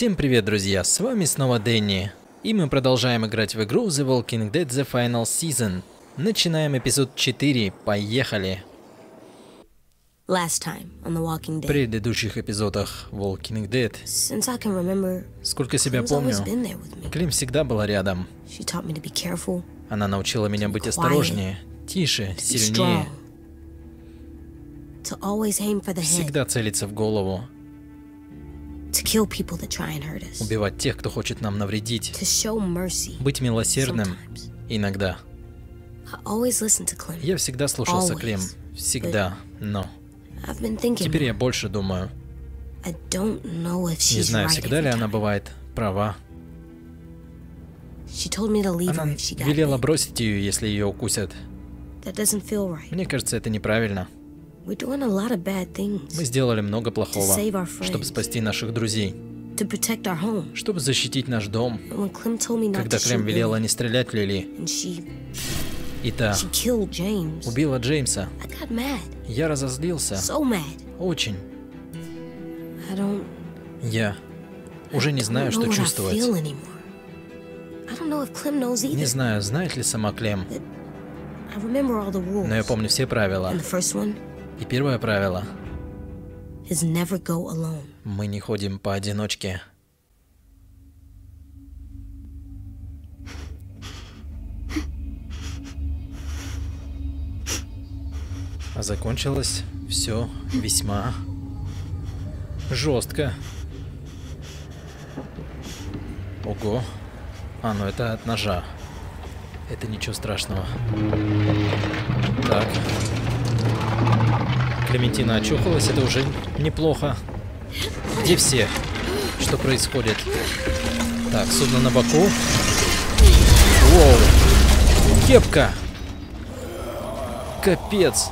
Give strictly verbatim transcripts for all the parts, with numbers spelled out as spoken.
Всем привет, друзья, с вами снова Дэнни. И мы продолжаем играть в игру The Walking Dead The Final Season. Начинаем эпизод четыре, поехали. Last time on The Walking В Dead. предыдущих эпизодах Walking Dead, Since I can remember, сколько себя Clem's помню, always been there with me. Клим всегда была рядом. She taught me to be careful, Она научила меня быть quiet, осторожнее, тише, to be сильнее, strong, to always aim for the head, всегда целиться в голову, to kill people that try and hurt us, убивать тех, кто хочет нам навредить, to show mercy. быть милосердным Sometimes. иногда. I always listen to Clem. Я всегда слушался Always. Клим, всегда, но I've been thinking. теперь я больше думаю. I don't know if she's Не знаю, right всегда every ли она time. бывает права. She told me to leave Она her if she got велела bit. бросить ее, если ее укусят. That doesn't feel right. Мне кажется, это неправильно. We're doing a lot of bad things Мы сделали много плохого, To save our friends. чтобы спасти наших друзей, to protect our home. чтобы защитить наш дом. And when Clem told me not Когда to Клем shoot велела Lily, не стрелять в Лили, and she и та she killed James, убила Джеймса, I got mad, я разозлился. so mad. Очень. I don't Я уже не знаю, know что what I чувствовать. feel anymore. I don't know if Clem knows either. Не знаю, знает ли сама Клем, I remember all the rules. но я помню все правила. And the first one И первое правило is never go alone. — мы не ходим поодиночке. А закончилось все весьма жестко. Ого. А, ну это от ножа. Это ничего страшного. Так. Клементина очухалась, это уже неплохо. Где все? Что происходит? Так, судно на боку. Воу. Кепка. Капец.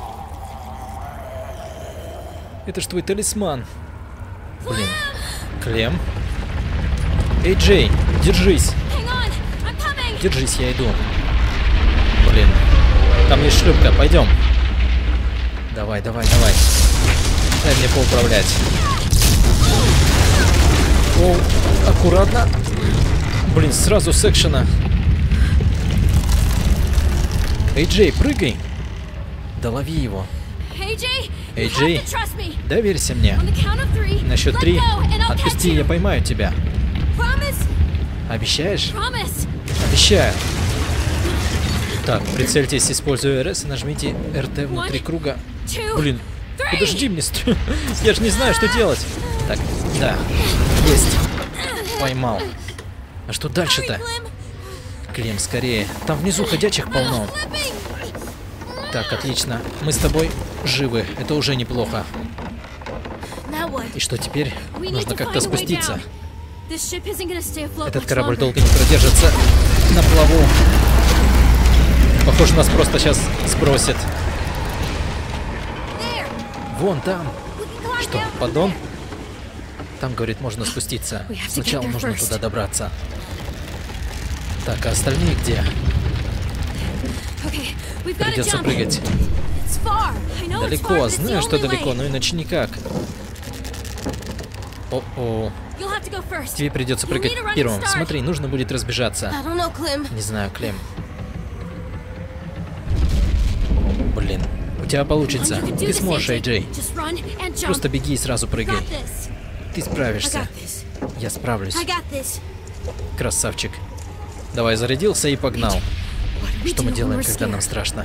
Это ж твой талисман. Блин. Клем. Эй, Джей, держись. Держись, я иду. Блин. Там есть шлюпка, пойдем. Давай, давай, давай. Дай мне поуправлять. О, аккуратно. Блин, сразу с экшена. Эй, Джей, прыгай. Да лови его. Эй, Джей, доверься мне. На счет три отпусти, я поймаю тебя. Обещаешь? Обещаю. Так, прицельтесь, используя эр эс и нажмите эр тэ внутри круга. Блин, подожди мне, стр... я же не знаю, что делать. Так, да, есть. Поймал. А что дальше-то? Клем, скорее. Там внизу ходячих полно. Так, отлично. Мы с тобой живы. Это уже неплохо. И что теперь? Нужно как-то спуститься. Этот корабль долго не продержится на плаву. Похоже, нас просто сейчас сбросит. Вон там. Что, поддон? Там, говорит, можно спуститься. Сначала нужно туда добраться. Так, а остальные где? Придется прыгать. Далеко, знаю, что далеко, но иначе никак. О-о. Тебе придется прыгать первым. Смотри, нужно будет разбежаться. I don't know, Clem. Не знаю, Клем. Блин, у тебя получится. Ты сможешь, Эй, Джей. Просто беги и сразу прыгай. Ты справишься. Я справлюсь. Красавчик. Давай, зарядился и погнал. Что мы делаем, когда нам страшно?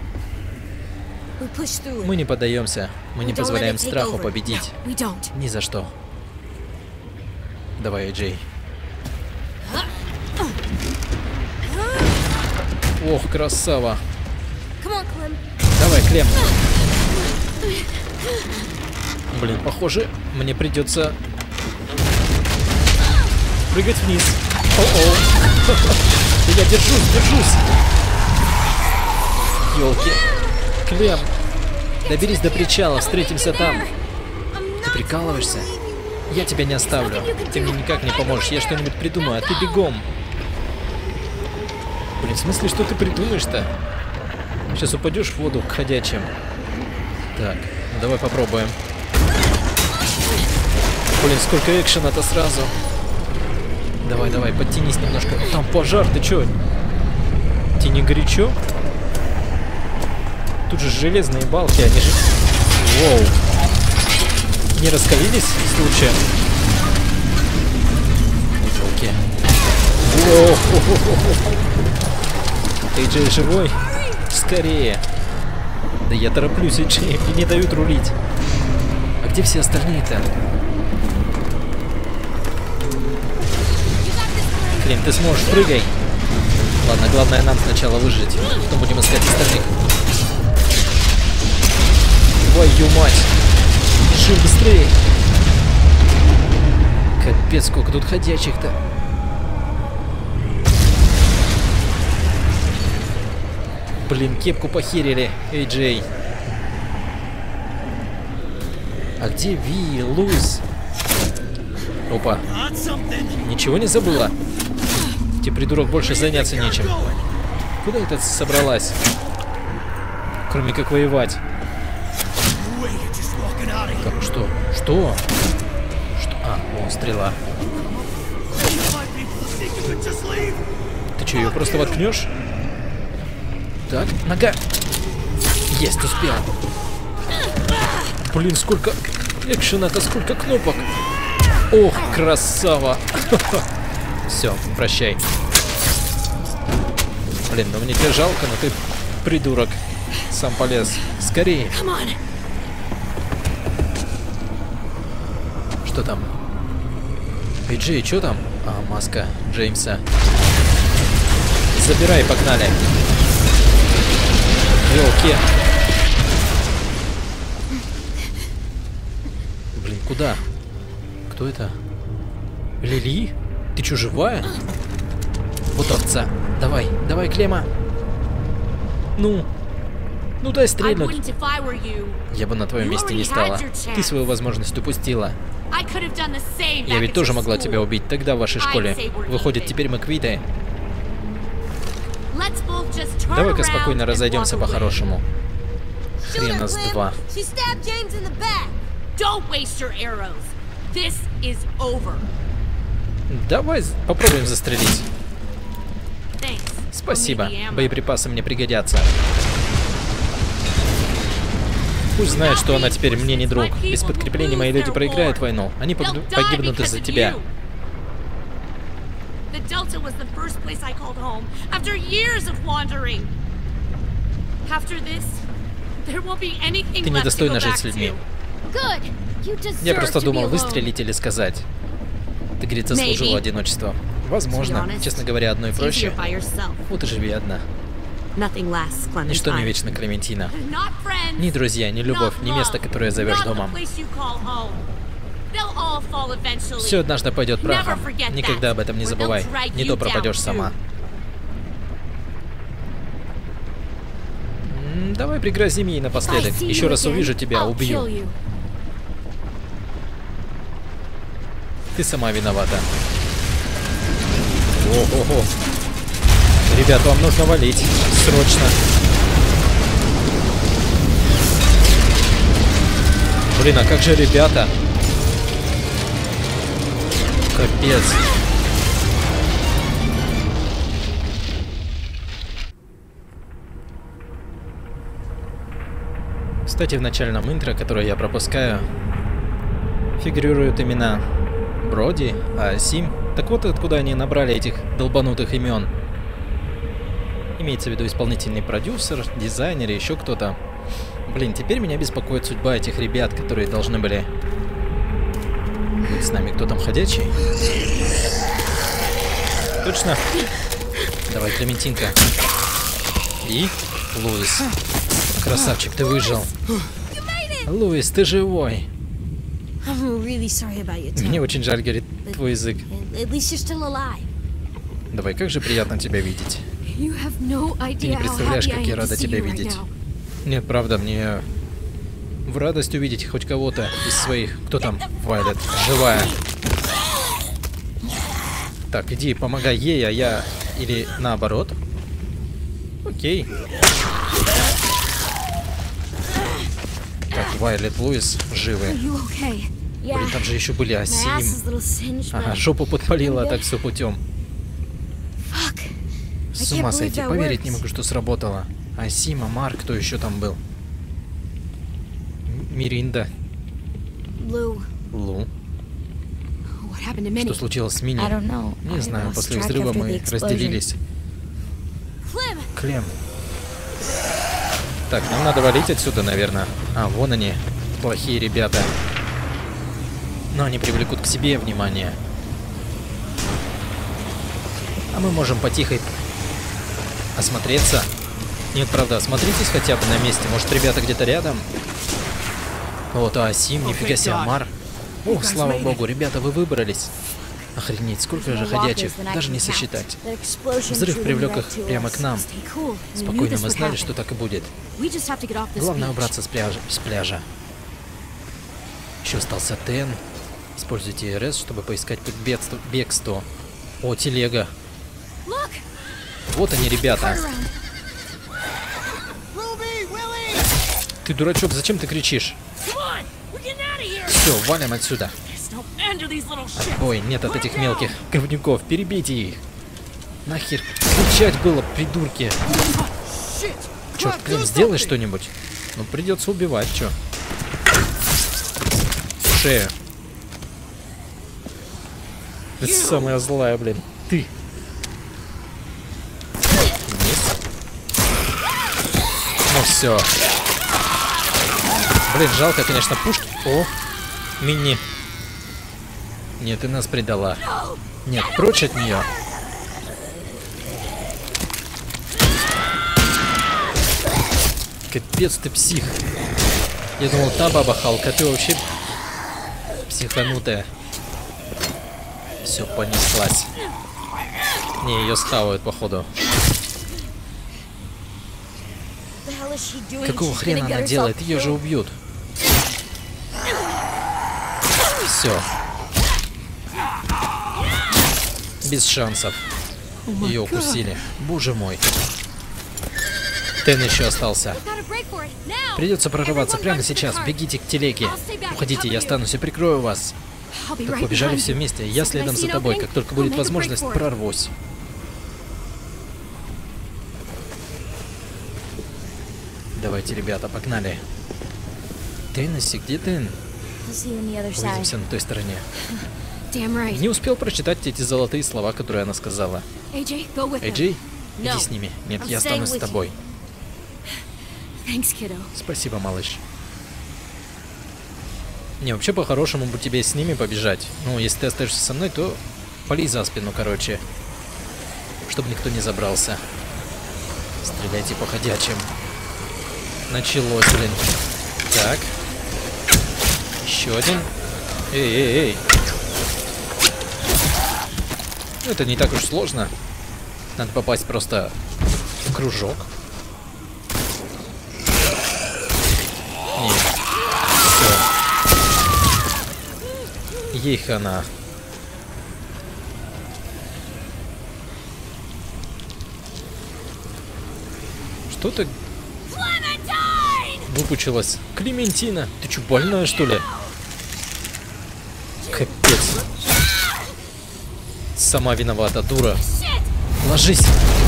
Мы не поддаемся. Мы не позволяем страху победить. Ни за что. Давай, Джей. Ох, красава. Давай, Клем. Блин, похоже, мне придется прыгать вниз. О-о. Я держусь, держусь. Ёлки. Клем, доберись до причала, встретимся там. Ты прикалываешься? Я тебя не оставлю. Ты мне никак не поможешь. Я что-нибудь придумаю, а ты бегом. Блин, в смысле, что ты придумаешь-то? Сейчас упадешь в воду к ходячим. Так, ну давай попробуем. Блин, сколько экшена-то сразу. Давай, давай, подтянись немножко. Там пожар, ты чё? Тебе не горячо? Тут же железные балки, они же... Воу. Не раскалились случаем? Окей. Воу. Эй Джей живой? Скорее. Да я тороплюсь, Эй Джей, мне не дают рулить. А где все остальные-то? Клим, ты сможешь, прыгай. Ладно, главное нам сначала выжить. Потом будем искать остальных. Твою мать! Бежим быстрее! Капец, сколько тут ходячих-то. Блин, кепку похерили, Эй Джей. А где Ви, Луис? Опа. Ничего не забыла? Тебе, придурок, больше заняться нечем. Куда это собралась? Кроме как воевать. Как, что? Что? Что? А, о, стрела. Ты что, ее просто воткнешь? Так, нога. Есть, успел. Блин, сколько экшена-то, сколько кнопок. Ох, красава. Все, прощай. Блин, ну мне тебя жалко, но ты придурок. Сам полез. Скорее. Что там? Эй, Джей, что там? А, маска Джеймса. Забирай, погнали. Елки. Блин, куда? Кто это? Лили? Ты что, живая? Вот овца. Давай, давай, Клема. Ну. Ну дай стрельнуть. Я бы на твоем месте не стала. Ты свою возможность упустила. Я ведь тоже могла тебя убить тогда в вашей школе. Выходит, теперь мы квиты. Давай-ка спокойно разойдемся по-хорошему. Хрен нас два. Давай попробуем застрелить. Спасибо. Боеприпасы мне пригодятся. Пусть знает, что она теперь мне не друг. Без подкрепления мои люди проиграют войну. Они погибнут из-за тебя. Ты недостойна жить с людьми. Я просто думал, выстрелить или сказать. Ты, говорит, заслужила одиночество. Возможно. Честно говоря, одно и проще. Вот и живи одна. Ничто не вечно, Клементина. Ни друзья, ни любовь, ни место, которое зовешь домом. Все однажды пойдет прахом. Никогда об этом не забывай. Не то пропадешь сама. М-м, давай пригрози ей напоследок. Еще раз увижу тебя, убью. Ты сама виновата. Ого-го. Ребят, вам нужно валить. Срочно. Блин, а как же ребята? Капец. Кстати, в начальном интро, которое я пропускаю, фигурируют имена Броди, а Сим. Так вот, откуда они набрали этих долбанутых имен. Имеется в виду исполнительный продюсер, дизайнер, еще кто-то. Блин, теперь меня беспокоит судьба этих ребят, которые должны были быть с нами. Кто там ходячий? Точно? Давай, Клементинка. И Луис. Красавчик, ты выжил. Луис, ты живой. Мне очень жаль, говорит, твой язык. Давай, как же приятно тебя видеть. Ты не представляешь, как я рада тебя видеть. Нет, правда, мне в радость увидеть хоть кого-то из своих. Кто там? Вайлет. Живая. Так, иди, помогай ей, а я... Или наоборот. Окей. Так, Вайлет, Луис живы. Блин, там же еще были Асим. Ага, жопу подпалила, а так все путем. С ума сойти, поверить не могу, что сработало. Асима, Марк, кто еще там был? Миринда. Лу. Что случилось с Мини? Не знаю, после взрыва мы разделились. Клем. Так, нам надо валить отсюда, наверное. А, вон они, плохие ребята. Но они привлекут к себе внимание. А мы можем потихо осмотреться. Нет, правда, осмотритесь хотя бы на месте. Может, ребята где-то рядом? Вот, а Асим, нифига себе, Мар. Ох, слава богу, ребята, вы выбрались. Охренеть, сколько же ходячих, даже не сосчитать. Взрыв привлек их прямо к нам. Спокойно, мы знали, что так и будет. Главное убраться с пляжа. С пляжа. Еще остался Тен. Используйте эр эс, чтобы поискать путь бегства. бегства. О, телега. Вот они, ребята. Ты дурачок, зачем ты кричишь? Все, валим отсюда. Ой, нет от этих мелких говнюков. Перебейте их. Нахер кричать было, придурки. Черт, Клим, сделай что-нибудь. Ну, придется убивать, чё. Шею. Это самая злая, блин. Ты. Вниз. Ну все. Блин, жалко, конечно, пушки. О, Мини. Нет, ты нас предала. Нет, прочь от нее. Капец, ты псих. Я думал, та баба Халк, а ты вообще психанутая. Все, понеслась. Не, ее схавают, походу. Какого хрена она делает? Ее же убьют. Все. Без шансов. Ее укусили. Боже мой. Тен еще остался. Придется прорываться прямо сейчас. Бегите к телеге. Уходите, я останусь и прикрою вас. Так, побежали все вместе. Я следом за тобой. Как только будет возможность, прорвусь. Давайте, ребята, погнали. Теннесси, где Тен? Увидимся на той стороне. Не успел прочитать эти золотые слова, которые она сказала. Эй, Джей, иди с ними. Нет, я останусь с тобой. Спасибо, малыш. Не, вообще по-хорошему бы тебе с ними побежать. Ну, если ты остаешься со мной, то пали за спину, короче. Чтобы никто не забрался. Стреляйте по ходячим. Началось, блин. Так. Еще один. Эй, эй, эй. Ну, это не так уж сложно. Надо попасть просто в кружок. Нет. Все. Ей хана. Что-то выпучилась. Клементина, ты что, больная, что ли? Капец. Сама виновата, дура. Ложись.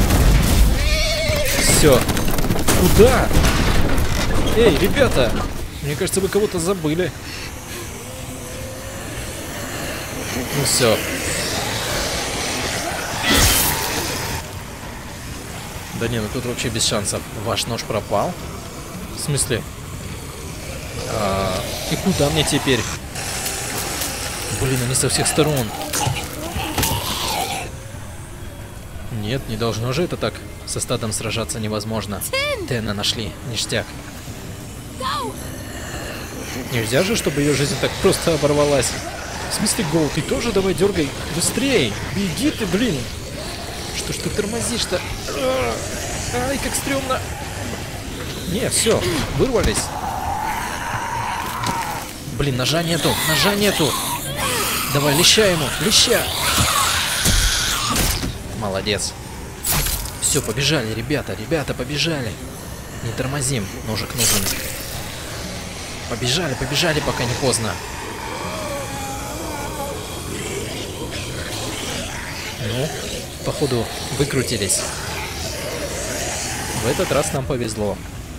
Все. Куда? Эй, ребята! Мне кажется, вы кого-то забыли. Ну все. Да не, ну тут вообще без шансов. Ваш нож пропал? В смысле? А, и куда мне теперь? Блин, они со всех сторон. Нет, не должно же это так. Со стадом сражаться невозможно. Тена нашли. Ништяк. Нельзя же, чтобы ее жизнь так просто оборвалась. В смысле, Гоу, ты тоже давай дергай. Быстрей. Беги ты, блин. Что ж ты тормозишь-то? Ай, как стрёмно. Не, все, вырвались. Блин, ножа нету, ножа нету. Давай, леща ему, леща. Молодец. Все, побежали, ребята, ребята, побежали. Не тормозим, ножик нужен. Побежали, побежали, пока не поздно. Ну, походу, выкрутились. В этот раз нам повезло.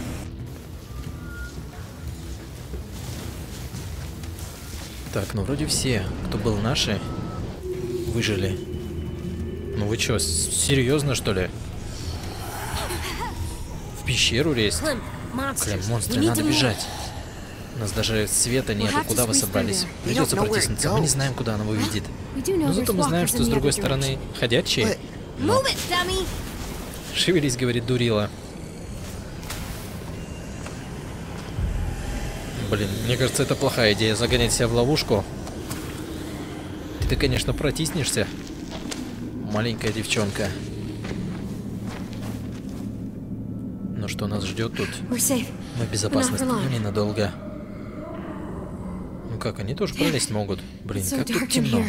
Так, ну вроде все, кто был наши, выжили. Ну вы чё, серьезно что ли? В пещеру лезть? Клем, монстры, надо бежать. У нас даже света нету. Куда вы собрались? Придется протиснуться. Мы не знаем, куда она выведет. Но зато мы знаем, что с другой стороны ходячие. Но... Шевелись, говорит Дурила. Блин, мне кажется, это плохая идея, загонять себя в ловушку. Ты, конечно, протиснешься, маленькая девчонка. Но что нас ждет тут? Мы в безопасности, но ненадолго. Ну как, они тоже пролезть могут? Блин, как тут темно.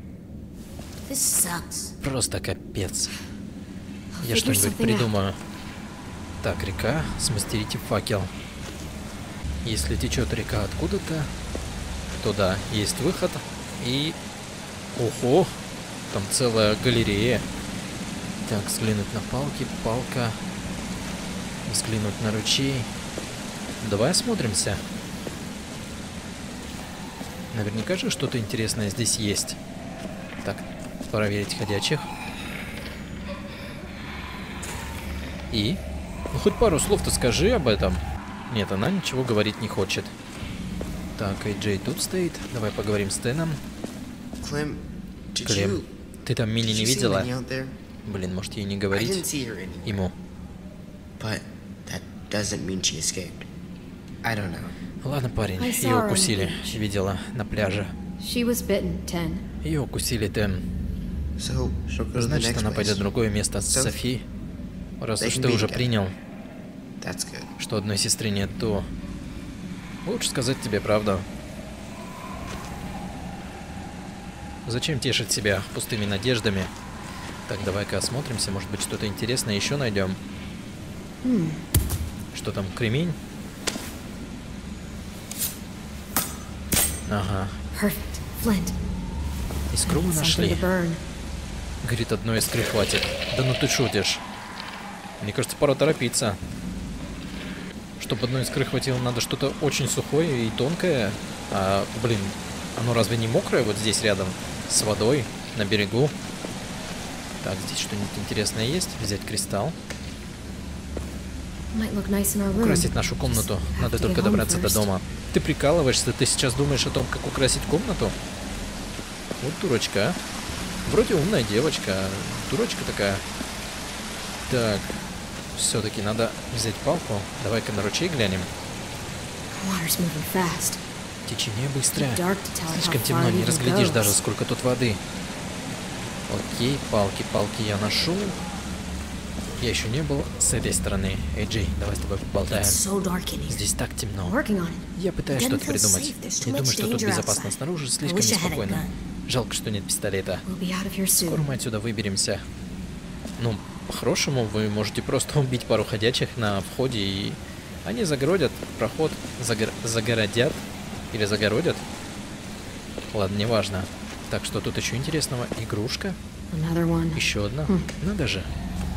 Просто капец. Я что-нибудь придумаю. Так, река, смастерите факел. Если течет река откуда-то, то да, есть выход. И... Ого! Там целая галерея. Так, взглянуть на палки, палка. Взглянуть на ручей. Давай осмотримся. Наверняка же что-то интересное здесь есть. Так, проверить ходячих. И? Ну, хоть пару слов-то скажи об этом. Нет, она ничего говорить не хочет. Так, Эй Джей тут стоит. Давай поговорим с Теном. Клем, ты там Мини не видела? Блин, может ей не говорить ему? Ладно, парень, ее укусили. Видела на пляже. Ее укусили, Тен. Значит, она пойдет в другое место с Софи. Раз уж ты уже принял, что одной сестры нет, то лучше сказать тебе правду. Зачем тешить себя пустыми надеждами? Так, давай-ка осмотримся, может быть, что-то интересное еще найдем. Hmm. Что там, кремень? Ага. Искру мы нашли. Говорит, одной искры хватит. Да ну ты шутишь. Мне кажется, пора торопиться. Чтобы одной искры хватило, надо что-то очень сухое и тонкое. А, блин, оно разве не мокрое вот здесь рядом? С водой, на берегу. Так, здесь что-нибудь интересное есть? Взять кристалл. Украсить нашу комнату. Надо только добраться до дома. Ты прикалываешься? Ты сейчас думаешь о том, как украсить комнату? Вот дурочка, а. Вроде умная девочка. Дурочка такая. Так. Все-таки надо взять палку. Давай-ка на ручей глянем. Течение быстрое. Слишком темно, не разглядишь даже, сколько тут воды. Окей, палки, палки я ношу. Я еще не был с этой стороны. Эй Джей, давай с тобой поболтаем. Здесь так темно. Я пытаюсь что-то придумать. Не думаю, что тут безопасно. Снаружи слишком неспокойно. Жалко, что нет пистолета. Скоро мы отсюда выберемся. Ну, по-хорошему, вы можете просто убить пару ходячих на входе, и они загородят проход, загор... загородят или загородят. Ладно, неважно. Так, что тут еще интересного? Игрушка? Еще одна? Hmm. Надо же.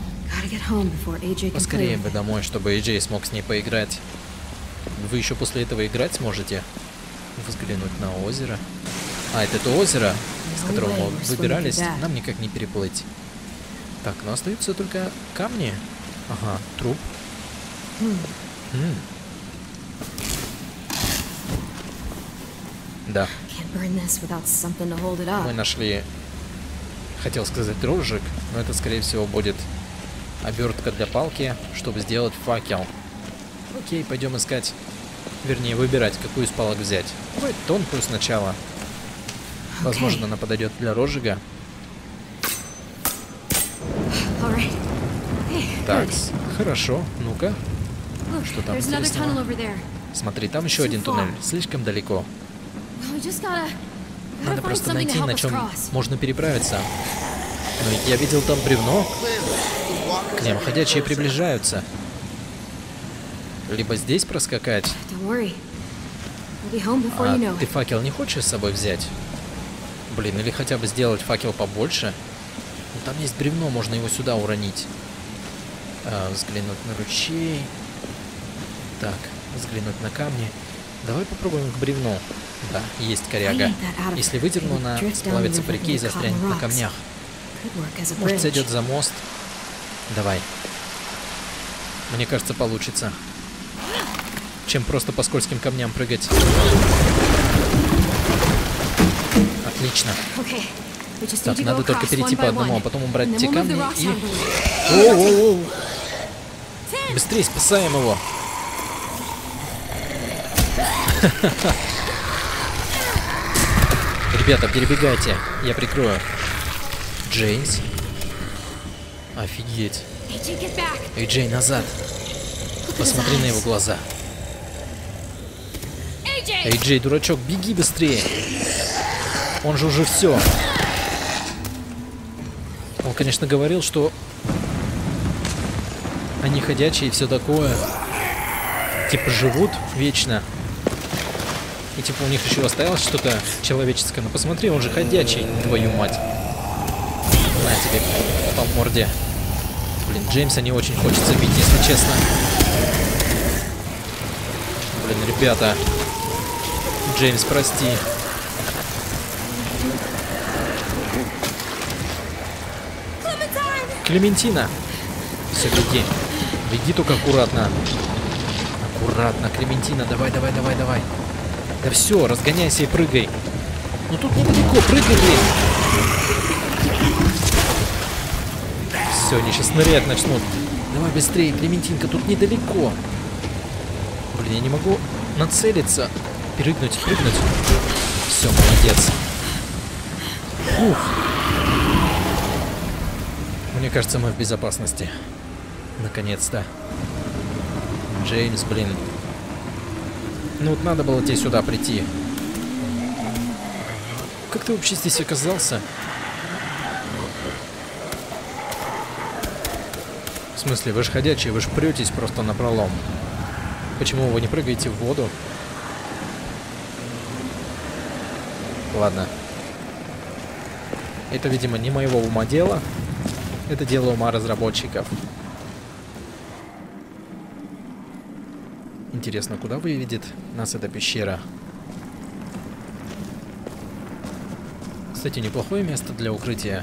Поскорее бы домой, чтобы Эй Джей смог с ней поиграть. Вы еще после этого играть сможете? Взглянуть на озеро. А, это то озеро, с которого мы выбирались, нам никак не переплыть. Так, ну остаются только камни. Ага, труп. Hmm. Mm. Да. Мы нашли, хотел сказать, рожек, но это, скорее всего, будет обертка для палки, чтобы сделать факел. Окей, пойдем искать, вернее, выбирать, какую из палок взять. Давай тонкую сначала. Возможно, она подойдет для розжига. Так, хорошо. Ну-ка. Что там интересного? Смотри, там еще один туннель. Слишком далеко. Надо просто найти, на чем можно переправиться. Но я видел там бревно. Клем, ходячие приближаются. Либо здесь проскакать. А ты факел не хочешь с собой взять? Блин, или хотя бы сделать факел побольше. Ну, там есть бревно, можно его сюда уронить. А, взглянуть на ручей. Так, взглянуть на камни. Давай попробуем к бревну. Да, есть коряга. Если выдерну, она сплавится по реке и застрянет на камнях. Может, сойдет за мост. Давай. Мне кажется, получится. Чем просто по скользким камням прыгать. Отлично. Так, надо только перейти по одному, а потом убрать те камни и... О-о-о! Быстрее спасаем его. Ребята, перебегайте. Я прикрою. Джеймс. Офигеть. Эй, Джей, назад. Посмотри на его глаза. Эй, Джей, дурачок, беги быстрее. Он же уже все. Он, конечно, говорил, что они ходячие и все такое. Типа живут вечно. И типа у них еще осталось что-то человеческое. Но посмотри, он же ходячий, твою мать. На тебе по морде. Блин, Джеймса не очень хочется бить, если честно. Блин, ребята. Джеймс, прости. Клементина. Все, беги. Беги только аккуратно. Аккуратно, Клементина. Давай, давай, давай, давай. Да все, разгоняйся и прыгай. Ну тут недалеко, прыгай, блин. Все, они сейчас нырять начнут. Давай быстрее, Клементинка, тут недалеко. Блин, я не могу нацелиться. Прыгнуть, прыгнуть. Все, молодец. Ух. Мне кажется, мы в безопасности. Наконец-то. Джеймс, блин. Ну вот надо было тебе сюда прийти. Как ты вообще здесь оказался? В смысле, вы же ходячие, вы же претесь просто напролом. Почему вы не прыгаете в воду? Ладно. Это, видимо, не моего ума дело. Это дело ума разработчиков. Интересно, куда выведет нас эта пещера? Кстати, неплохое место для укрытия.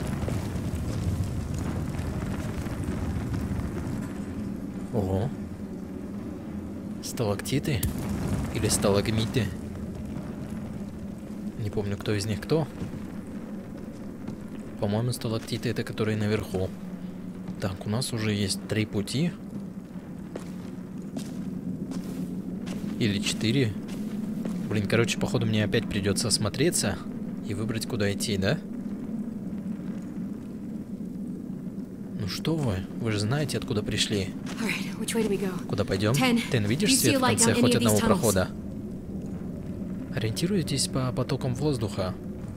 Ого. Сталактиты? Или сталагмиты? Не помню, кто из них кто. По-моему, сталактиты это которые наверху. Так, у нас уже есть три пути. Или четыре. Блин, короче, походу мне опять придется осмотреться и выбрать, куда идти, да? Ну что вы? Вы же знаете, откуда пришли. Куда пойдем? Тен, видишь свет в конце хоть одного прохода? Ориентируйтесь по потокам воздуха.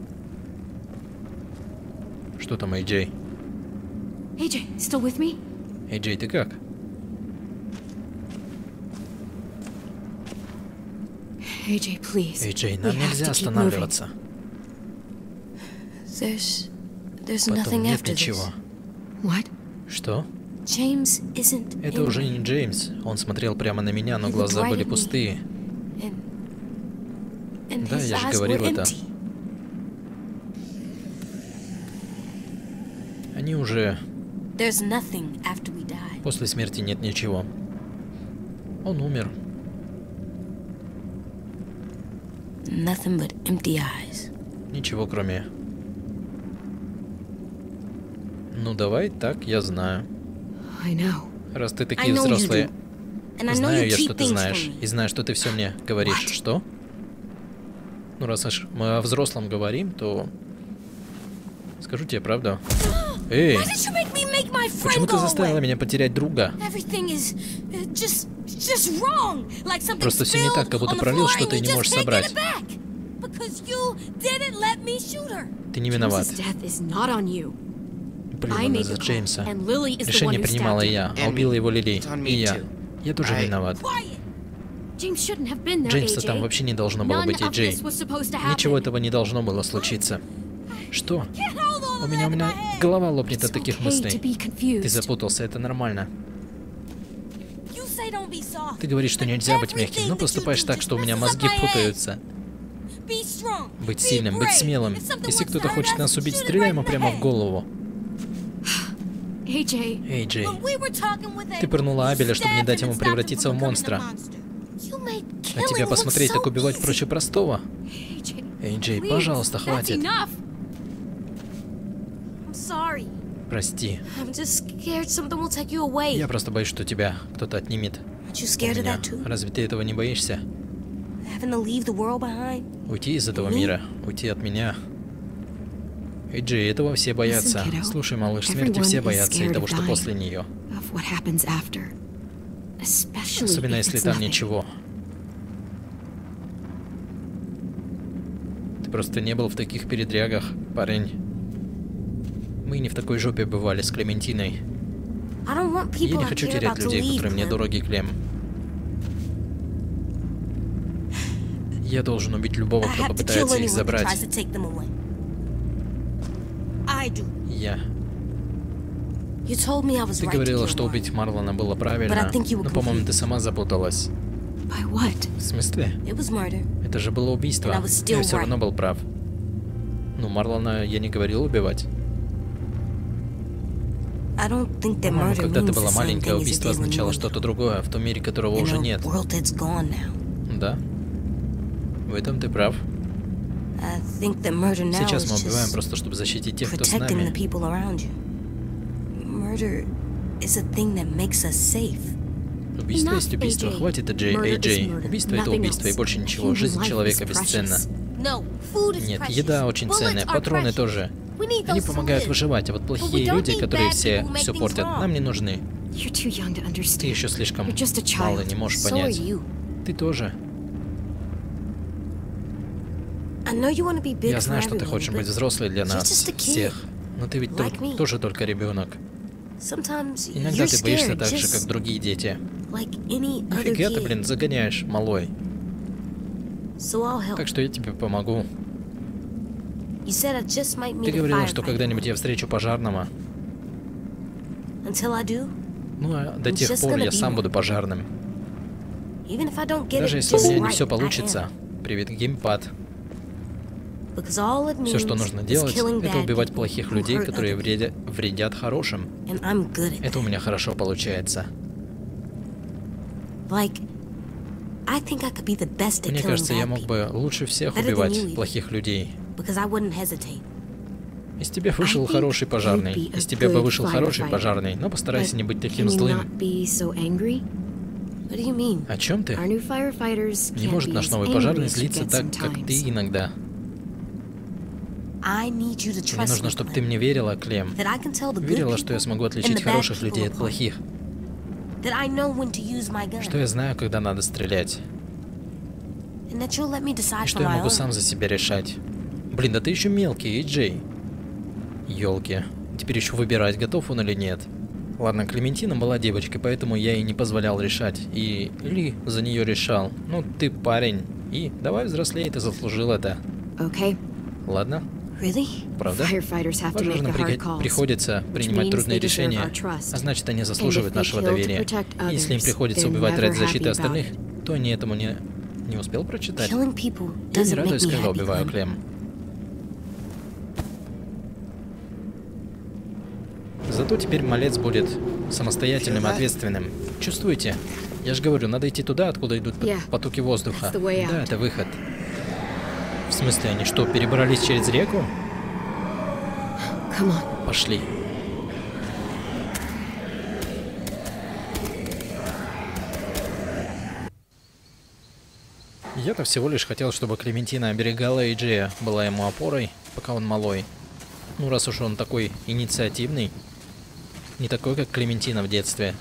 Что там, Эй Джей? Эй Джей, still with me? Эй Джей, ты как? Эй Джей, please. Эй Джей, нам нельзя останавливаться. There's, there's Потом nothing нет after ничего. this. What? Что? James isn't Это in уже me. не Джеймс. Он смотрел прямо на меня, но He looked глаза right были at me. пустые. And, and Да, his я же eyes говорил were это. empty. Они уже... There's nothing after we die. После смерти нет ничего. Он умер. Nothing but empty eyes. Ничего, кроме... Ну, давай так, я знаю. I know. Раз ты I такие know you взрослые... do. And I know Знаю you я, keep что ты things знаешь. from me. И знаю, что ты все мне говоришь. What? Что? Ну, раз уж мы о взрослом говорим, то... Скажу тебе правду. Эй! Why did you make me make my friend Почему ты go заставила away? меня потерять друга? Everything is uh, just just wrong. Like something Просто все не spilled так, как будто on the пролил floor что-то and и you не just можешь can't get собрать. it back. Because you didn't let me shoot her. Ты не виноват. James's death is not on you. I Блин, made из-за the call, Джеймса. and Lily is the one Решение who принимала stabbed him. я, а And убила me. его Лили. It's on me И я. too. Я тоже I- виноват. Quiet. James shouldn't have been there, Джеймса A J. там вообще не должно было None быть, и of Джей. this was supposed to happen. Ничего этого не должно было случиться. Что? Can't hold on У меня, у меня голова лопнет от таких Okay мыслей. to be confused. Ты запутался, это нормально. You say don't be soft. Ты говоришь, что нельзя быть мягким, но поступаешь так, что у меня мозги путаются. Be strong. Быть сильным, быть смелым. Если кто-то хочет нас убить, стреляй ему прямо в голову. Hey, Jay. Эй, Джей, When we were talking with ты пырнула Абеля, чтобы не дать ему превратиться в монстра. А тебя посмотреть, так убивать проще простого. Hey, Jay. Эй, Джей, Please, пожалуйста, that's хватит. enough. I'm sorry. Прости. I'm just scared something will take you away. Я просто боюсь, что тебя кто-то отнимет Aren't you у scared of меня. that too? Разве ты этого не боишься? Having to leave the world behind? Уйти из этого мира, уйти от меня. Эй, Джей, этого все боятся. Listen, kiddo. Слушай, малыш, смерти все Everyone is боятся и scared того, of что dying. после нее. Of what happens after. Especially Особенно if если it's там nothing. ничего. Ты просто не был в таких передрягах, парень. Мы не в такой жопе бывали с Клементиной. I don't want Я people не I хочу care терять about to людей, leave, которые мне Clem. дороги, Клем. Я должен убить любого, I кто have to kill попытается их anyone that забрать. tries to take them away. I do. Я. You told me I was Ты right говорила, to что kill убить Marlon. Марлона было But правильно, I think you were но, по-моему, ты confused. сама запуталась. By what? В смысле? It was murder. Это же было убийство. And I was still Я все равно right. был прав. Ну, Марлона я не говорил убивать. I don't think that По-моему, murder когда ты means была the same маленькая, thing as it убийство did when you означало were что-то little. другое, в том мире, которого In уже a нет. world that's gone now. Да? В этом ты прав. I think that murder now Сейчас is мы убиваем just просто, чтобы защитить тех, кто с protecting the нами. people around you. Murder is a thing that makes us safe. Убийство Enough, есть убийство. эй джей. Хватит, Джей. Murder Эй, is Джей. murder. Убийство это Nothing убийство и else. больше ничего. Human Жизнь life человека is бесценна. precious. No, food is Нет, precious. еда очень Bullets ценная, are патроны precious. тоже. We need Они those to помогают live. выживать, а вот we плохие don't люди, need которые bad все people who make все things портят, wrong. нам не нужны. You're too young to Ты understand. еще слишком You're just a мало, child. не можешь So are понять. you. Ты тоже. I know you want to be big Я for знаю, что ты everyone, хочешь but быть взрослой для you're нас just a kid. всех. Но ты ведь Like тол- me. тоже только ребенок. sometimes Иногда you're ты боишься scared, так же, just как другие дети. like any other Нифига ты, kid. блин, загоняешь, малой. So I'll help. Так что я тебе помогу. You said I just might meet Ты a говорила, что firefighter. когда-нибудь я встречу пожарного. Until I do, Ну, а до I'm тех just пор gonna я be сам one. буду пожарным. even if I don't get Даже it если у just меня не right, все I получится. am. Привет, геймпад. Because all it Все, что means нужно is делать, killing это bad убивать people плохих who людей, hurt которые other вредя- вредят хорошим. people. And I'm good at Это у that. меня хорошо получается. Like, I think I could be the best at Мне killing кажется, я bad мог people. бы лучше всех Better than you убивать even. плохих людей. Because I wouldn't hesitate. Из тебя вышел I think хороший пожарный. you'd be a Из тебя бы good вышел хороший firefighter. пожарный, но постарайся But не быть таким can you злым. not be so angry? What do you mean? О чем ты? Our new firefighters Не can't может be наш as новый angry пожарный as you злиться get так, как ты sometimes. иногда. I need you to Мне trust нужно, me, чтобы ты Clem. мне верила, Клем. That I can tell the good Верила, people что я смогу and отличить the bad хороших people людей от apart. плохих. That I know when to use my gun. Что я знаю, когда надо стрелять. And that you'll let me decide И for что я my могу own. сам за себя решать. Блин, да ты еще мелкий, эй джей. Ёлки. Теперь еще выбирать, готов он или нет. Ладно, Клементина была девочкой, поэтому я ей не позволял решать. И Ли за нее решал. Ну, ты парень. И давай взрослей, ты заслужил это. Okay. Ладно? Really? Правда? Firefighters have to make Пожарным the hard приго- calls. приходится принимать means трудные they deserve решения, our trust. а значит, они And заслуживают if they нашего kill to доверия. protect И если им others, приходится they're убивать ради never защиты happy остальных, about то они этому не, не успел прочитать. Killing people Я не doesn't make радуюсь, me когда happy, убиваю, Clem. Клем. Зато теперь малец будет самостоятельным и ответственным. Чувствуете? Я же говорю, надо идти туда, откуда идут Yeah, потоки воздуха. that's the way Да, out. это выход. В смысле, они что, перебрались через реку? Come on. Пошли. Я-то всего лишь хотел, чтобы Клементина оберегала эй джея, была ему опорой, пока он малой. Ну, раз уж он такой инициативный, не такой, как Клементина в детстве,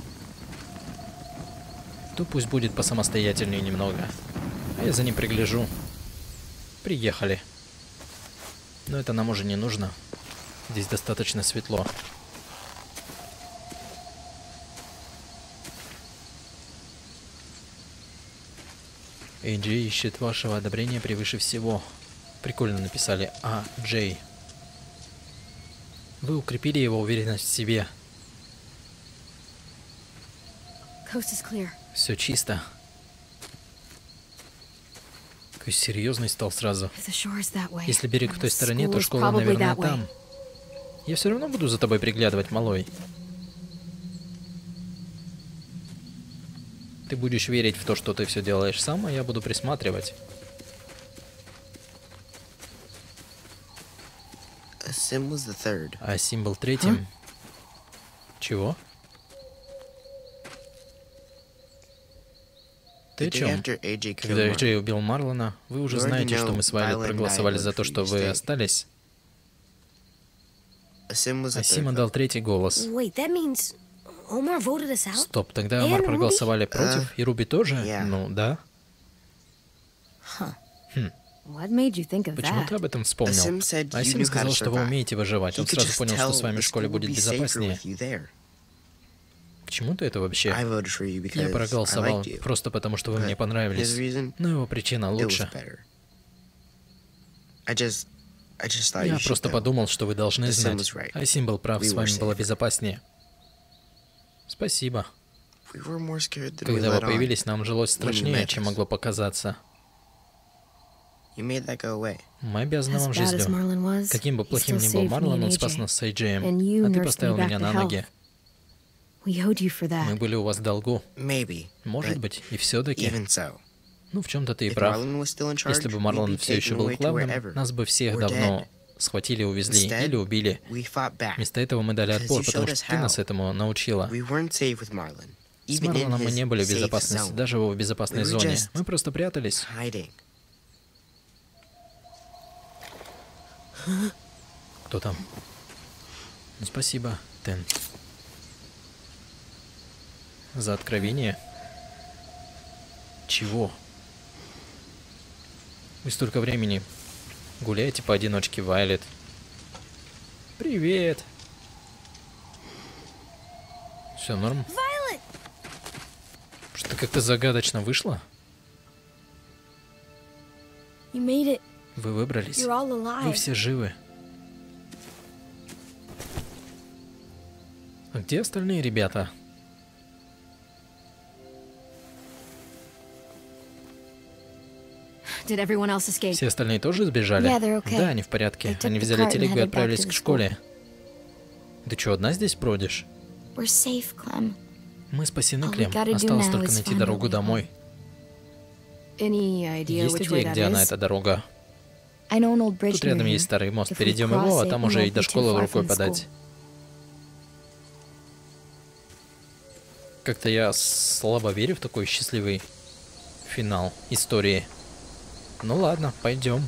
то пусть будет посамостоятельнее немного. А я за ним пригляжу. Приехали. Но это нам уже не нужно. Здесь достаточно светло. эй джей ищет вашего одобрения превыше всего. Прикольно написали А Джей. Вы укрепили его уверенность в себе. Coast is clear. Все чисто. Какой серьезный стал сразу. If the shore is that way, Если берег в той then the стороне, school то is школа, probably наверное, that way. там. Я все равно буду за тобой приглядывать, малой. Ты будешь верить в то, что ты все делаешь сам, а я буду присматривать. Sim was the third. А Сим был третьим. Huh? Чего? Ты о The day чем? after A J Когда killed Джей Marlon, убил Марлона, вы уже You already знаете, что know мы с Вайлет Violet and проголосовали I за то, voted что for you to вы stay. остались. Sim was the А Сим third. отдал третий голос. Wait, that means Omar voted us out? Стоп, тогда And Омар Ruby? проголосовали против, и Руби тоже? yeah. Ну, да. What made you think of Почему ты that? об этом вспомнил? Sim said А you Сим knew how сказал, to что вы survive. умеете выживать. He Он could сразу just понял, что tell с вами the в школе school would будет be safer безопаснее. with you there. К чему ты это вообще? I voted for you Я because I проголосовал liked you. просто потому, что вы But мне понравились. his reason, Но его причина it was лучше. better. I just, I just thought Я you should просто know. подумал, что вы должны Sim знать. was right. А Сим был прав, We с were вами было safe. безопаснее. Спасибо. We were more scared than we Когда вы let on. появились, нам жилось when you страшнее, met чем us. могло показаться. You made that go away. Мы обязаны As вам bad as жизнью. Marlon was, Каким бы he плохим still ни был saved me Марлон, and он A J. спас нас с Эйджеем. And you А ты nursed поставил me back меня to на ноги. health. We owed you for Мы that. были у вас в долгу. Maybe. Может but быть, и все-таки. even so, Ну, в чем-то ты и if прав. Marlon was still in charge, Если бы we'd Марлон be все еще taken был away to главным, wherever. нас бы всех Or давно dead. схватили, увезли Instead, или убили. we fought back. Вместо этого мы дали Because отпор, you потому showed что us ты нас how. этому научила. We weren't safe with Marlon. С Even in Марлоном мы his не были в safe безопасности, zone. даже в его безопасной We were зоне. just- Мы просто прятались. Hiding. Кто там? Ну, спасибо, Тен. За откровение. Чего? Вы столько времени гуляете поодиночке, Вайлет. Привет. Все норм? Violet! Что-то как-то загадочно вышло. You made it. Вы выбрались. You're all Вы alive. все живы. А где остальные ребята? Did everyone else escape? Все остальные тоже сбежали? Yeah, they're okay. Да, они в порядке. They took Они the взяли cart and телегу и headed back отправились to к the школе. Ты что, одна здесь бродишь? We're safe, Clem. Мы спасены, All we Клем. gotta do Осталось now только is найти find дорогу our way домой. Any idea Есть which way идея, that где она, is? эта дорога? I know an old bridge Тут рядом near есть here. старый мост. If we Перейдем cross его, а it, там we уже won't и до be too школы far рукой from the подать. school. Как-то я слабо верю в такой счастливый финал истории. Ну ладно, пойдем.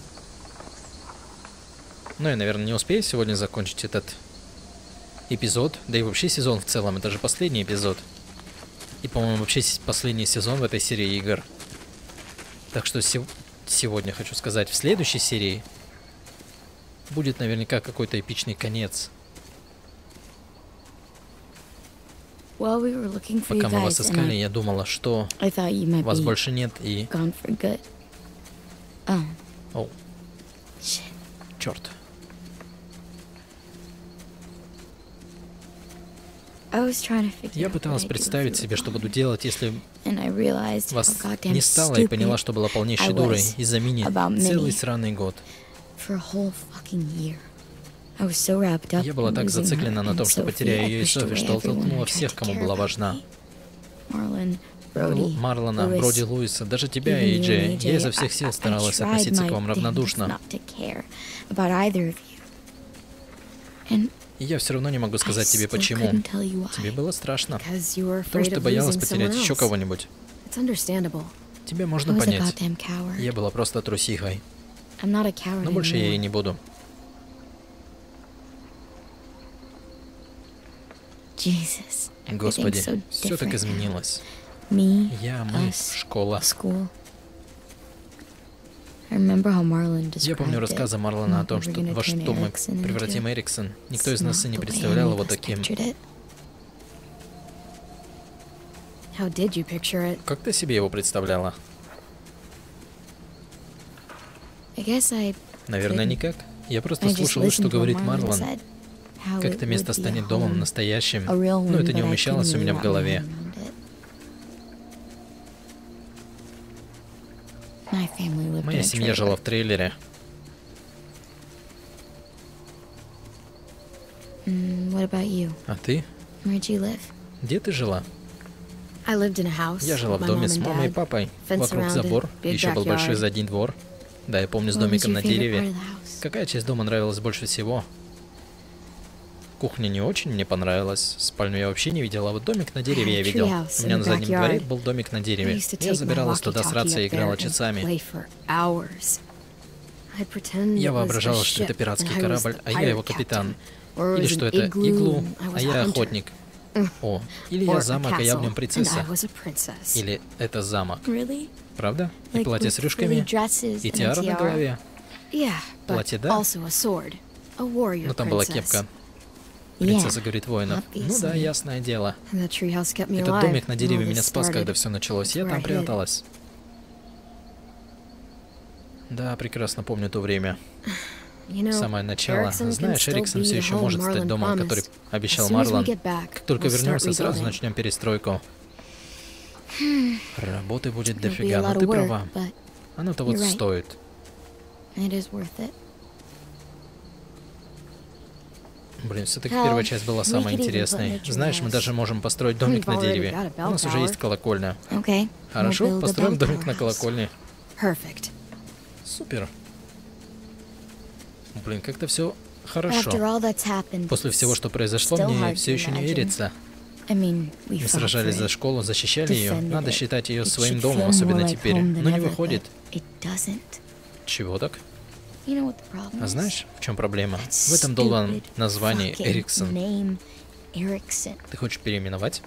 Ну, я, наверное, не успею сегодня закончить этот эпизод. Да и вообще сезон в целом. Это же последний эпизод. И, по-моему, вообще с- последний сезон в этой серии игр. Так что се- сегодня, хочу сказать, в следующей серии будет наверняка какой-то эпичный конец. While we were looking for you Пока мы вас guys, and искали, I, я думала, что I thought you might вас be больше нет и... gone for good. Oh, О, shit. черт. I was trying to figure Я out what пыталась I'd do if представить you себе, were что буду gone. делать, если And I realized how вас goddamn не стало, и поняла, stupid что была полнейшей I дурой was из-за Мини about целый Minnie. сраный год. for a whole fucking year. I was so wrapped up Я была in так losing зациклена her на and том, что Sophie, потеряю I ее и pushed Софи, away что everyone оттолкнула who всех, tried to кому care была about важна. me. Marlon, Л- Brody, Марлона, Lewis, Броди, Луиса, даже тебя, even you Эйджей. and A J. Я изо всех сил I- I старалась tried относиться my к вам damnedest равнодушно. not to care about either of you. And И я все равно не могу сказать I тебе still почему. couldn't tell you why. Тебе было страшно. Because you were Потому afraid что ты of боялась losing потерять someone еще else. кого-нибудь. It's understandable. Тебя I можно was a понять. goddamn coward. Я была просто трусихой. I'm not a coward Но больше я и anymore. не буду. Jesus, Господи, everything's so все так different now. изменилось. Me, Я, мы, us, школа. school. I remember how Marlon described Я помню it. рассказы Марлона о What том, we что, were gonna во turn что мы Erickson превратим into. Эриксон. Никто из It's нас и not не the way представлял any его of us таким. pictured it. How did you picture it? Как ты себе его представляла? I guess I Наверное, Couldn't. никак. Я просто I just слушала, что listened to what говорит Marlon Марлон. said. как это место станет домом настоящим, но это не умещалось у меня в голове. Моя семья жила в трейлере. А ты? Где ты жила? Я жила в доме с мамой и папой. Вокруг забор, еще был большой задний двор. Да, я помню, с домиком на дереве. Какая часть дома нравилась больше всего? Кухня не очень мне понравилась. Спальню я вообще не видела, а вот домик на дереве я видел. У меня на заднем дворе был домик на дереве. Я забиралась туда с рацией и играла часами. Я воображала, что это пиратский корабль, а я его капитан. Или что это иглу, а я охотник. О, или я замок, а я в нем принцесса. Или это замок. Правда? И платье с рюшками, и тиара на голове. Платье, да? Но там была кепка. Принцесса говорит воинов. Ну да, ясное дело. Этот домик на дереве меня спас, когда все началось. Я там пряталась. Да, прекрасно помню то время. Самое начало. Знаешь, Эриксон все еще может стать домом, который обещал Марлон. Как только вернемся, сразу начнем перестройку. Работы будет дофига, но ты права. Оно того стоит. Блин, все-таки первая часть была самой интересной. Знаешь, мы даже можем построить домик на дереве. У нас уже есть колокольня. Хорошо, построим домик на колокольне. Супер. Блин, как-то все хорошо. После всего, что произошло, мне все еще не верится. Мы сражались за школу, защищали ее. Надо считать ее своим домом, особенно теперь. Но не выходит. Чего так? А знаешь, в чем проблема? В этом долбанном названии Эриксон. Ты хочешь переименовать?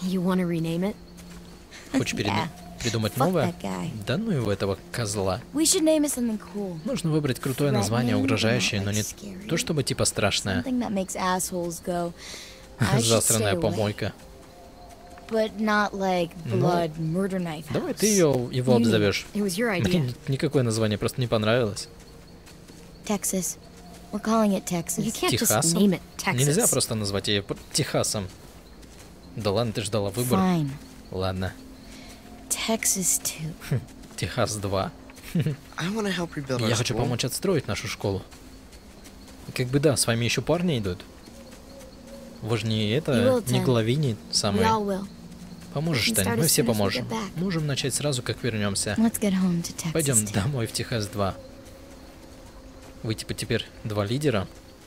Хочешь переименовать? Придумать новое? Да ну его, этого козла. Нужно выбрать крутое название, угрожающее, но не то, чтобы типа страшное. Засранная помойка. Но давай ты ее, его обзовешь. Мне никакое название просто не понравилось. Техасом? Нельзя просто назвать ее Техасом. Да ладно, ты ждала выбор. Ладно. Техас два. Я хочу помочь отстроить нашу школу. Как бы да, с вами еще парни идут. Вы же не это, не главини самые. Поможешь, Тань, мы все поможем. Можем начать сразу, как вернемся. Пойдем домой в Техас два. Вы типа теперь два лидера.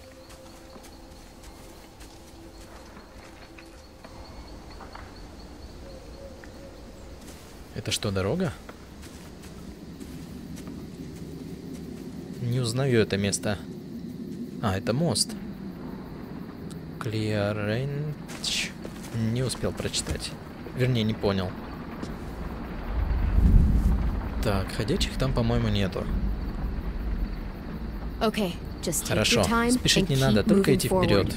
Это что, дорога? Не узнаю это место. А, это мост. Клиаренч. Не успел прочитать. Вернее, не понял. Так, ходячих там, по-моему, нету. Хорошо, спешить не надо, только идти вперед.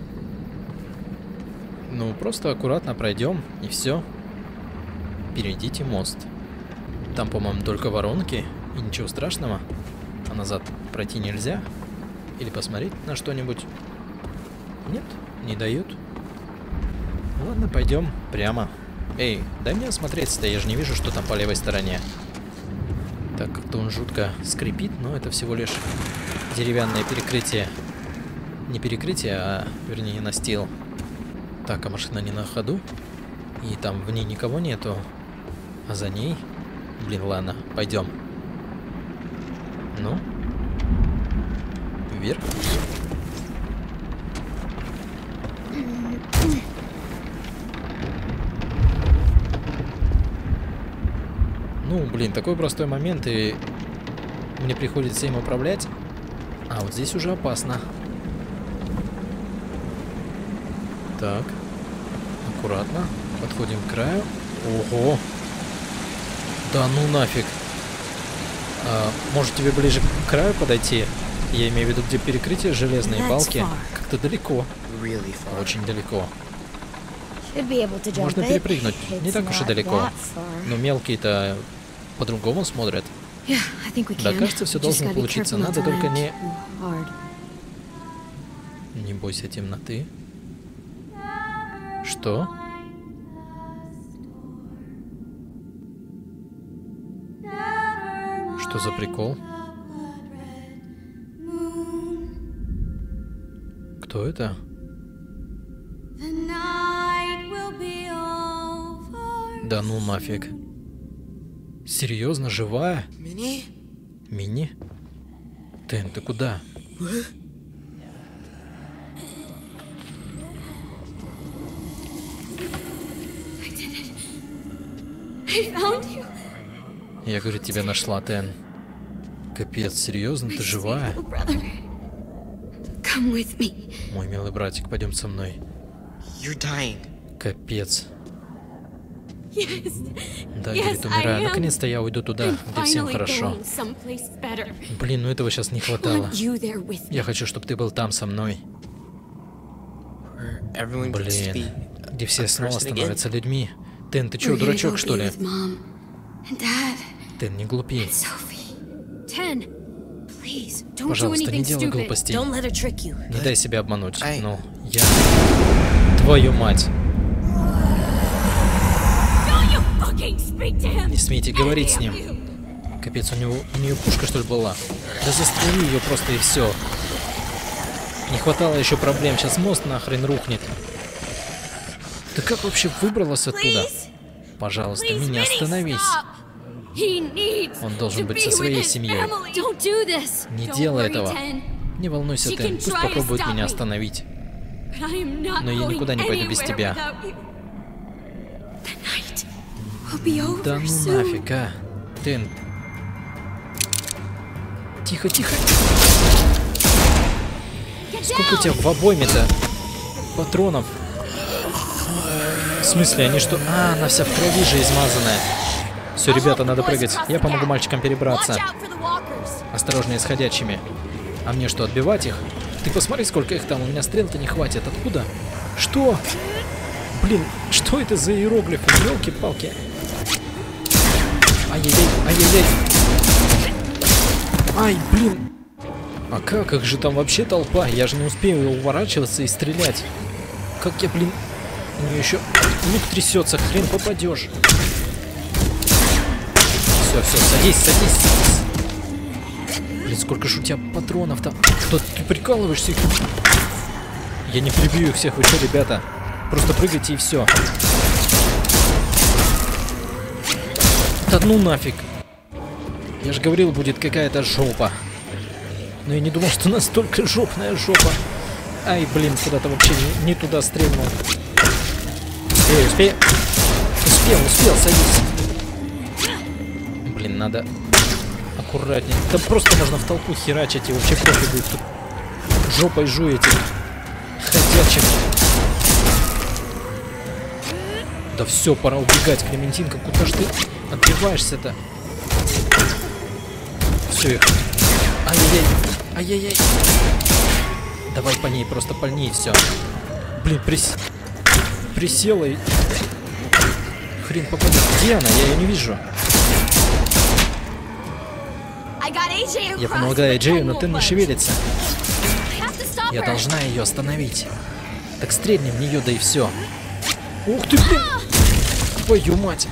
Ну, просто аккуратно пройдем, и все. Перейдите мост. Там, по-моему, только воронки, и ничего страшного. А назад пройти нельзя? Или посмотреть на что-нибудь? Нет, не дают. Ладно, пойдем прямо. Эй, дай мне осмотреться-то, я же не вижу, что там по левой стороне. Так, как-то он жутко скрипит, но это всего лишь деревянное перекрытие. Не перекрытие, а, вернее, настил. Так, а машина не на ходу. И там в ней никого нету. А за ней... Блин, ладно, пойдем. Ну? Вверх. Ну, блин, такой простой момент, и мне приходится им управлять. А вот здесь уже опасно. Так. Аккуратно. Подходим к краю. Ого. Да ну нафиг. А, может тебе ближе к краю подойти? Я имею в виду, где перекрытие, железные балки. Как-то далеко. Очень далеко. Можно перепрыгнуть. Не так уж и далеко. Но мелкие-то по-другому смотрят. Да, кажется, все должно получиться. Надо только не... Не бойся темноты. Что? Что за прикол? Кто это? Да ну нафиг. Серьезно, живая? Мини? Мини? Тэн, ты куда? Я, говорю, тебя нашла, Тэн. Капец, серьезно, ты живая? Мой милый братик, пойдем со мной. You're dying. Капец. Yes. Да, Yes, говорит, I умираю. am. Наконец-то я уйду туда, I'm где всем finally хорошо. going someplace better. Блин, ну этого сейчас не I хватало. want you there with me. Я хочу, чтобы ты был там со мной. Where everyone gets to be Блин, где все a снова person again. становятся людьми. Тэн, ты We're чё, gonna дурачок, go что be ли? with Mom and Dad, Тэн, не глупи. Sophie. Ten. Please, don't do Пожалуйста, не anything делай stupid. глупостей. Don't let her trick you. Не дай себя обмануть. Ай. Ну, я... Твою мать. Don't you fucking speak to him. Не смейте говорить с Any ним. of you. Капец, у него... У нее пушка, что ли, была? Да застрели ее просто и все. Не хватало еще проблем. Сейчас мост нахрен рухнет. Ты как вообще выбралась оттуда? Please, Пожалуйста, please, меня Minnie, остановись. stop. He needs Он должен to быть be со своей with his семьей. family. Don't do this. Не Don't делай worry, этого. Ten. Не волнуйся, She Тэн. can Пусть try to попробует stop меня me. остановить. But I am not Но я going никуда не пойду без anywhere тебя. without you. The night will be over Да ну soon. нафиг, а. Тэн. Тихо, тихо. Get Сколько у down. тебя в обойме-то патронов? В смысле, они что? А, она вся в крови же измазанная. Все, ребята, надо прыгать. Я помогу мальчикам перебраться. Watch out for the walkers. Осторожнее с ходячими. А мне что, отбивать их? Ты посмотри, сколько их там. У меня стрел-то не хватит. Откуда? Что? Блин, что это за иероглифы? Ёлки-палки. Ай-яй-яй, ай-яй-яй. Ай, блин. А как? Их же там вообще толпа. Я же не успею уворачиваться и стрелять. Как я, блин... У нее еще лук трясется, хрен попадешь. Все, все, садись, садись, садись. Блин, сколько же у тебя патронов там? Что, ты прикалываешься? Я не прибью их всех, вы что, ребята? Просто прыгайте и все. Да ну нафиг. Я же говорил, будет какая-то жопа. Но я не думал, что настолько жопная жопа. Ай, блин, куда-то вообще не, не туда стрельнул. Эй, успей. Успел, успел, садись. Блин, надо аккуратнее. Да просто можно в толпу херачить и вообще пофиг будет. Тут жопой жуете. Ходячих. Да все, пора убегать, Клементинка. Куда ж ты отбиваешься-то? Все их. Ай-яй-яй. Ай-яй-яй. Давай по ней, просто пальни и все. Блин, прис... присела и... Хрен попадет. Где она? Я ее не вижу. I got A J Я across, помогаю but Джею, Ten но won't ты не budge. шевелится. I have to stop Я her. должна ее остановить. Так стрельни в нее, да и все. Ух ты, блин! Твою мать!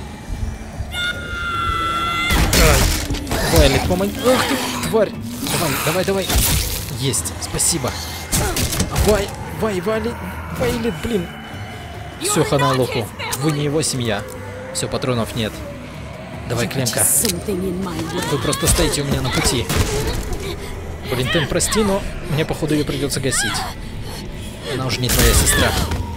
Ай. Вайлет, помоги! Ах ты, тварь! Давай, давай, давай! Есть, спасибо. Вай, Вай, Вайлет, Вайлет, блин! Все, хана лоху. Вы не его семья. Все, патронов нет. Давай, Клемка. Something in my way. Вы просто стоите у меня на пути. Блин, Тэн, прости, но мне, походу, ее придется гасить. Она уже не твоя сестра.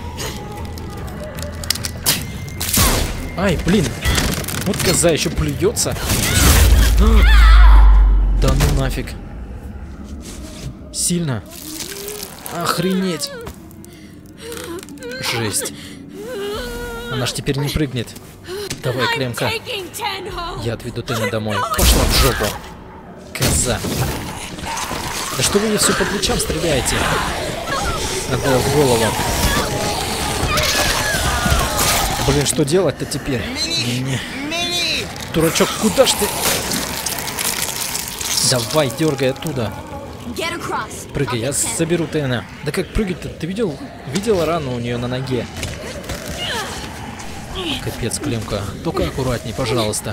Ай, блин. Вот коза еще плюется. Да ну нафиг. Сильно. Охренеть. Жесть. Она ж теперь не прыгнет. Давай, I'm Клемка. taking Ten home. Я отведу Тэна домой. Пошла в жопу. Коза. Да что вы ей все по плечам стреляете? Надо было в голову. Блин, что делать-то теперь? Не. Дурачок, куда ж ты? Давай, дергай оттуда. Get across. Прыгай, я заберу Тена. Да как прыгать-то? Ты видел? Видела рану у нее на ноге? Капец, Клемка. Только аккуратней, пожалуйста.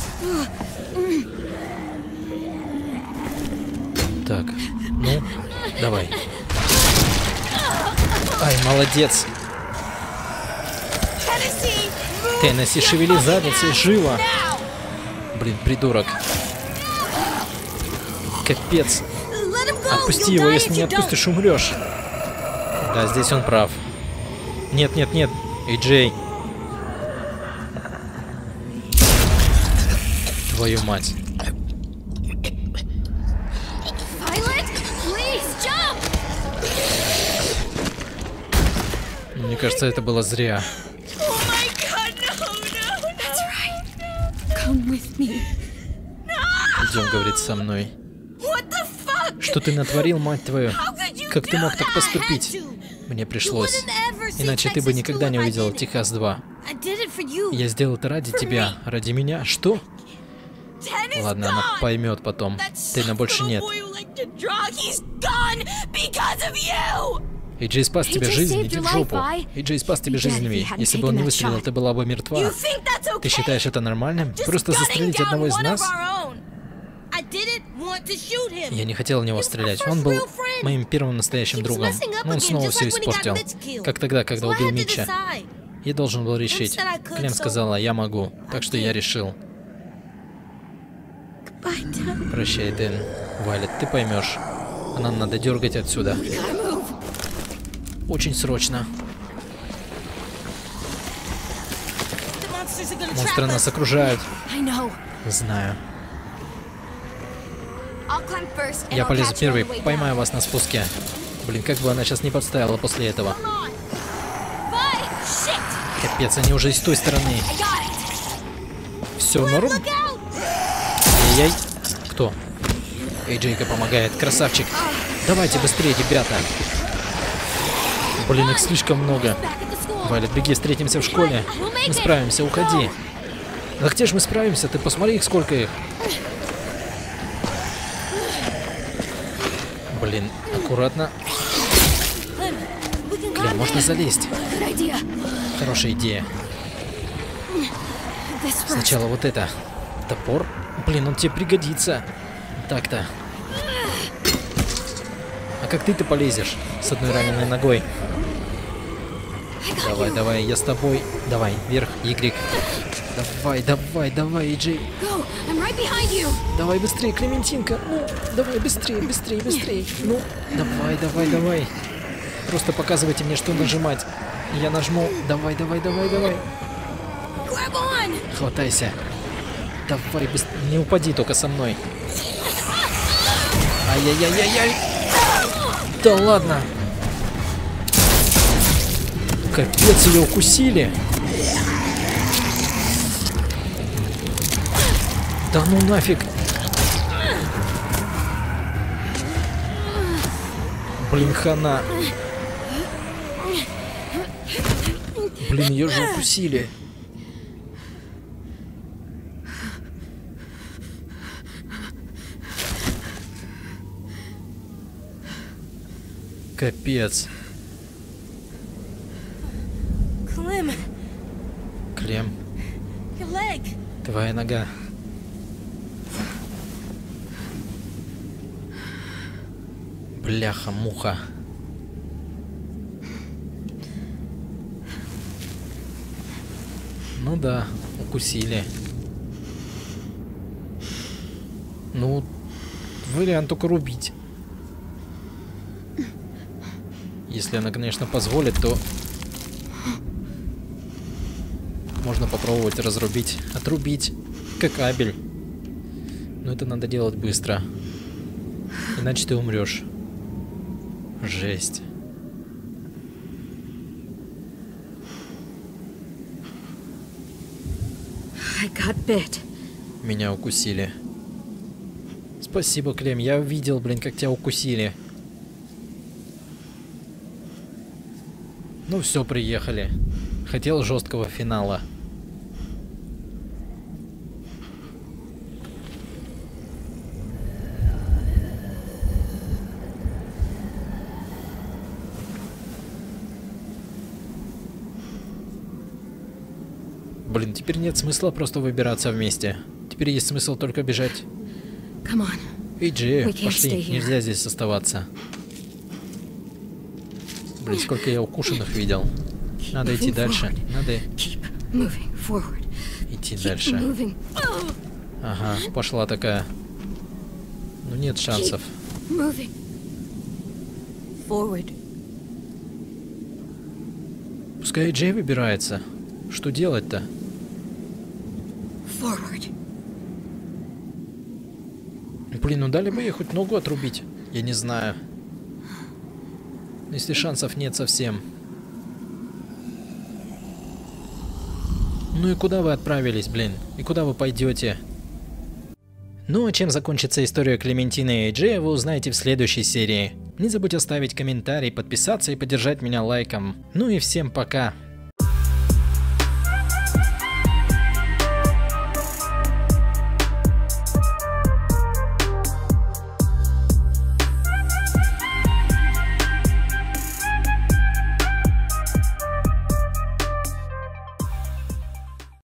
Так, ну, давай. Ай, молодец. Теннесси, шевели задницей, живо. Блин, придурок. Капец. Отпусти его, если не отпустишь, умрешь. Да, здесь он прав. Нет, нет, нет. Эй, Джей. Твою мать. Мне кажется, это было зря. Идем, говорит, со мной. Что ты натворил, мать твою? Как ты мог так поступить? Мне пришлось. Иначе ты бы никогда не увидел Техас два. Я сделал это ради тебя. Ради меня? Что? Ладно, она поймет потом. Тена больше нет. Эйджей спас тебе жизнь, иди в жопу. Эйджей спас тебе жизнь, Ви. Если бы он не выстрелил, ты была бы мертва. Ты считаешь это нормальным? Просто застрелить одного из нас? Я не хотел в него стрелять. Он был моим первым настоящим другом. Но он снова все испортил. Как тогда, когда убил Митча. Я должен был решить. Клем сказала, я могу. Так что я решил. Прощай, Дэн. Вайлет, ты поймешь. А нам надо дергать отсюда. Очень срочно. Монстры нас окружают. Знаю. Я полезу первый, поймаю вас на спуске. Блин, как бы она сейчас не подставила после этого. Капец, они уже и с той стороны. Все, норм? Ай-яй. Кто? Эйджейка помогает, красавчик. Давайте быстрее, ребята. Блин, их слишком много. Вайлет, беги, встретимся в школе. Мы справимся, уходи. Да где же мы справимся? Ты посмотри, их сколько их. Блин, аккуратно. Клем, можно залезть. Хорошая идея. Сначала вот это. Топор. Блин, он тебе пригодится. Так-то. А как ты-то полезешь с одной раненой ногой? Давай, давай, я с тобой. Давай, вверх, Y. Давай, давай, давай, Эйджей. Давай быстрее, Клементинка. Ну, давай быстрее, быстрее, быстрее. Ну, давай, давай, давай. Просто показывайте мне, что нажимать. Я нажму. Давай, давай, давай, давай. Хватайся. Давай, быстрее. Не упади только со мной. Ай-яй-яй-яй-яй. Да ладно. Капец, ее укусили. Да ну нафиг. Блин, хана. Блин, ее же укусили. Капец. Клем. Твоя нога. Бляха-муха. Ну да, укусили. Ну, вариант только рубить. Если она, конечно, позволит, то можно попробовать разрубить, отрубить, как кабель. Но это надо делать быстро. Иначе ты умрешь. Жесть. I got bit. Меня укусили. Спасибо, Клем. Я видел, блин, как тебя укусили. Ну все, приехали. Хотел жесткого финала. Блин, теперь нет смысла просто выбираться вместе. Теперь есть смысл только бежать. Come on. Эйджи, We can't пошли, stay here. нельзя здесь оставаться. Блин, сколько я укушенных видел. Надо идти moving дальше. forward. Надо Keep moving forward. идти Keep дальше. moving. Oh, Ага, пошла такая. Ну нет шансов. moving. Forward. Пускай Джей выбирается. Что делать-то? Forward. Блин, ну дали бы ей хоть ногу отрубить. Я не знаю. Если шансов нет совсем. Ну и куда вы отправились, блин? И куда вы пойдете? Ну а чем закончится история Клементины и Эйджея, вы узнаете в следующей серии. Не забудь оставить комментарий, подписаться и поддержать меня лайком. Ну и всем пока.